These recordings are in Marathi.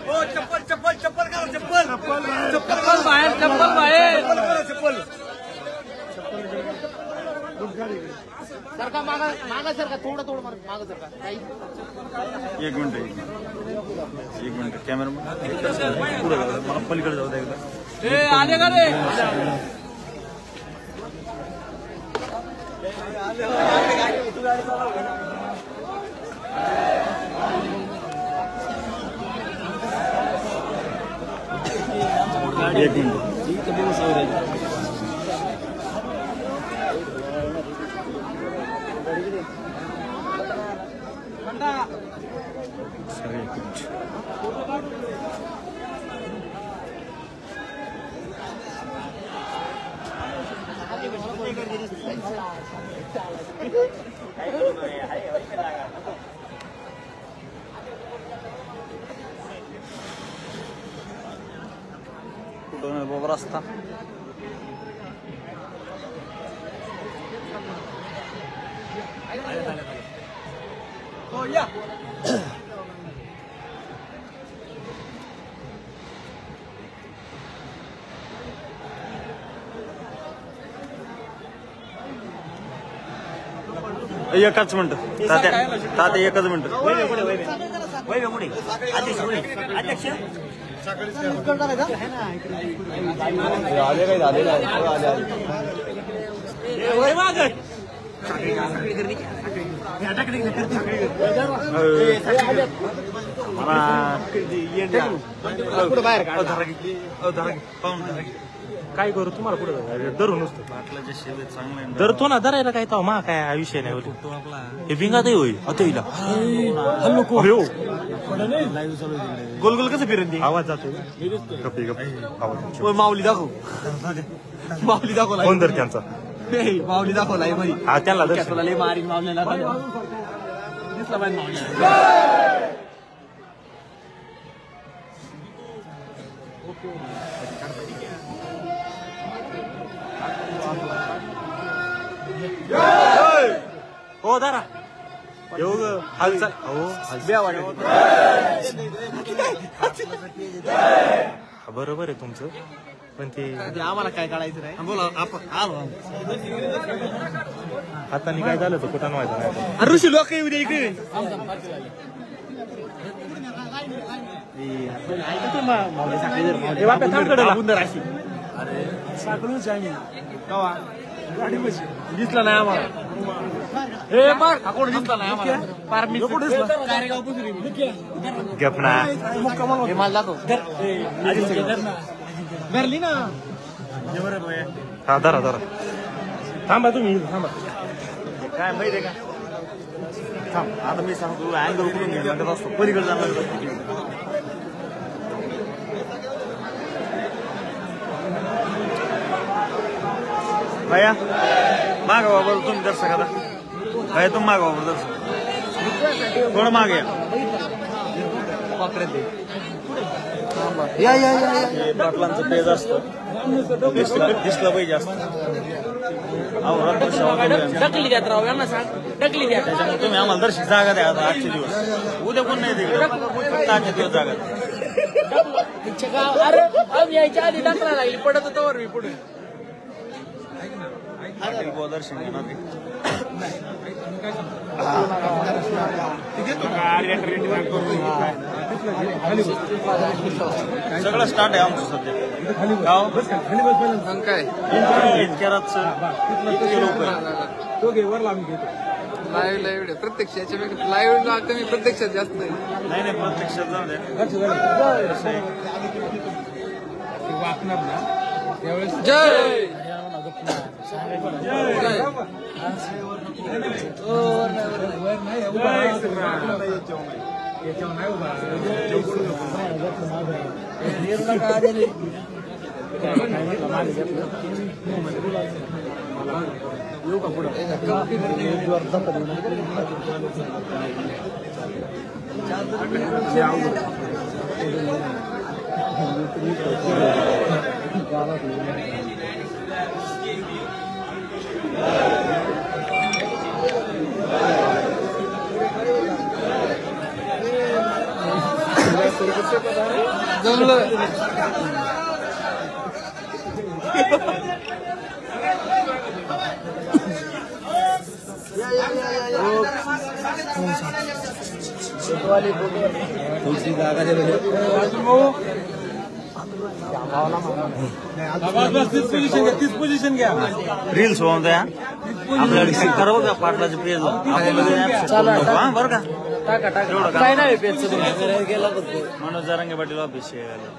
चप्पल चप्पल चप्पल करा चप्पल चप्पल बाहेर चप्पल बाहेर चप्पल सरका मागा मागा सरका थोडं थोडं मागा सरका एक मिनिट कॅमेरा पुढे मला पलीकडे जाऊ द्या एकदा आले का रे एक मिनिट कुठून बाबा रस्ता हो या एकच मिनिट तात्या एकच मिनिट काय करू तुम्हाला पुढे धरून नसतो चांगलं धरतो ना धरायला काय तो मा काय विषय नाही होतो हे भिंगात होईल आता येईल गोल गोल कसं फिरत आवाज जातो गप्पी गप्पी आवाज माऊली दाखव माऊली दाखवला कोण धर त्यांचा माऊली दाखवलाय हा त्यांना धर मारी मावलेला दिसला पाहिजे माऊली हो धरा येऊ हालचाल हो बरोबर आहे तुमचं पण ते आम्हाला काय काढायचं नाही बोला आपण हाताने काय झालं तर कुठं व्हायचं नाही ऋषी लोक येऊ दे इकडे दिसला नाही आम्हाला हे बघ कोण दिसला नाही आम्हाला गप ना हे माल दाखव भरली ना हा धरा धरा थांबा तुम्ही थांबा काय माहिती का थांब आता मी सांगतो अँगल उकडून घ्यायला असतो पलीकडे जाणार भैया मागा बाबा तुम्ही दर्शक आता भैया तुम्ही मागा बाबा दर्शक थोडं मागे या या पाटलांचं पेज असतं दिसलं पाहिजे असतं ढकली द्या राव यांना सांग ढकली द्या त्याच्यामुळे तुम्ही आम्हाला दर्शक जागा द्या आता आजचे दिवस उद्या कोण नाही तिकडे फक्त आजचे दिवस जागा द्या अरे यायच्या आधी ढकला लागली पडत होतो वर मी पुढे दर्शन घेणार सगळं स्टार्ट आहे आमचं सध्या गाव काय इतक्या रातचं इतके लोक लाईव्ह प्रत्यक्ष याच्यापेक्षा लाईव्ह मी प्रत्यक्षात जास्त नाही नाही प्रत्यक्षात जाऊ द्या जय येऊ का पुढं जमलं तीस पोझिशन घ्या रील्स होऊन द्या आपल्याकडे चेक करा बघा पाटलाचे पेज बरं का टाका टाका काय नाही पेजचं तुम्ही गेला मनोज जारंगे पाटील ऑफिस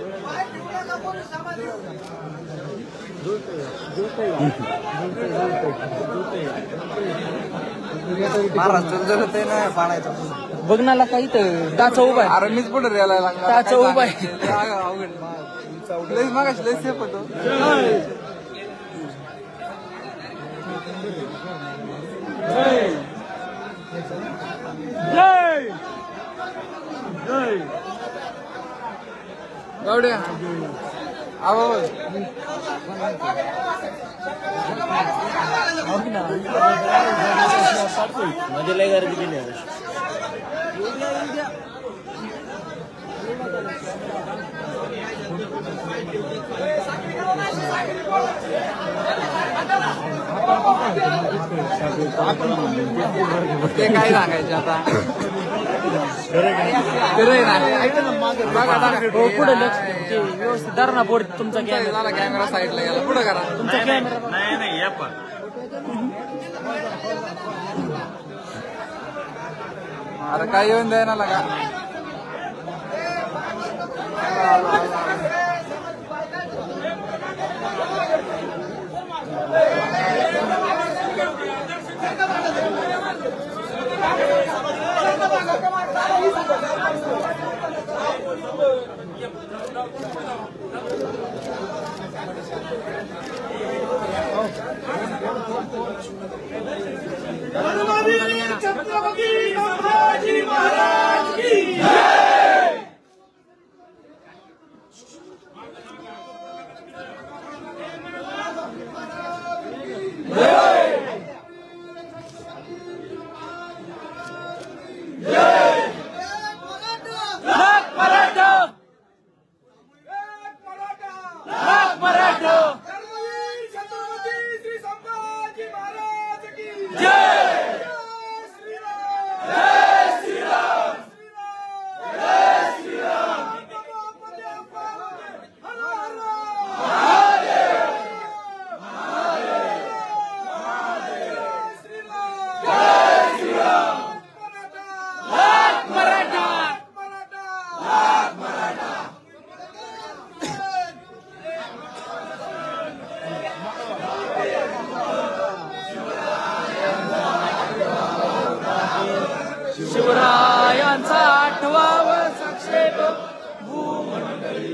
महाराष्ट्रात जरत आहे ना पाडायचं बघ ना काही तर टाचा उभा आहे अरे मीच पुढे यायला लागला टाचा उभा आहे अवघड लईच मागाशी लईच सेफ होतो गावड्या आवाज मध्ये लय गर्दी केली ते काय सांगायचे आता पुढे लक्ष व्यवस्थित धरणा बोर्ड तुमचा झाला कॅमेरा साईडला गेला पुढे करा तुमचा कॅमेरा नाही या पण अरे काय येऊन द्याय ना लागा छत्रपती संभाजी महाराज की शिवरायांचा 8वा संक्षेप भूमंडळी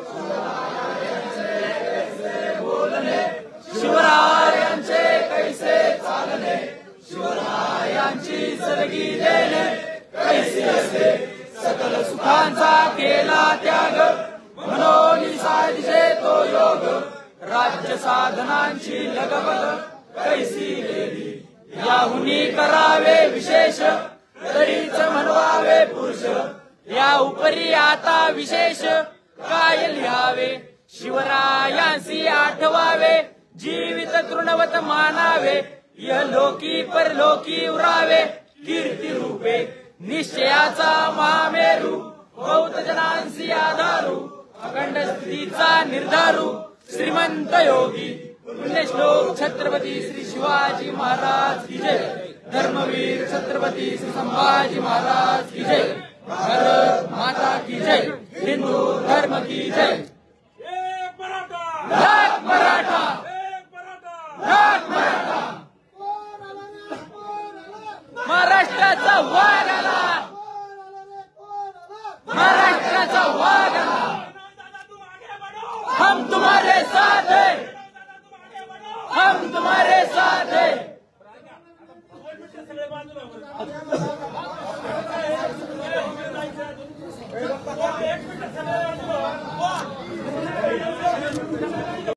शिवरायांचे कैसे चालणे शिवरायांची सलगी देणे कैसी असते सकल सुखांचा केला त्याग मनोनी साधिसे तो योग राज्य साधनांची लगबग कैसी गेली याहुनी करावे विशेष तरीच म्हणवावे पुरुष या उपरी आता विशेष काय लिहावे शिवरायांसी आठवावे जीवित तृणवत मानावे यह लोकी परलोकी उरावे कीर्ती रूपे निश्चयाचा महामेरू बौद्ध जनांसी आधारू अखंड स्थितीचा निर्धारू श्रीमंत योगी पुण्यश्लोक छत्रपती श्री शिवाजी महाराज की जय धर्मवीर छत्रपती श्री संभाजी महाराज की जय भारत माता की जय हिंदू धर्म की जय लाख मराठा लाख मराठा महाराष्ट्राचा वाघ आला महाराष्ट्राचा वाघ आला हम तुम्हारे साथ हैं हम तुम्हारे साथ हैं एक मिनिट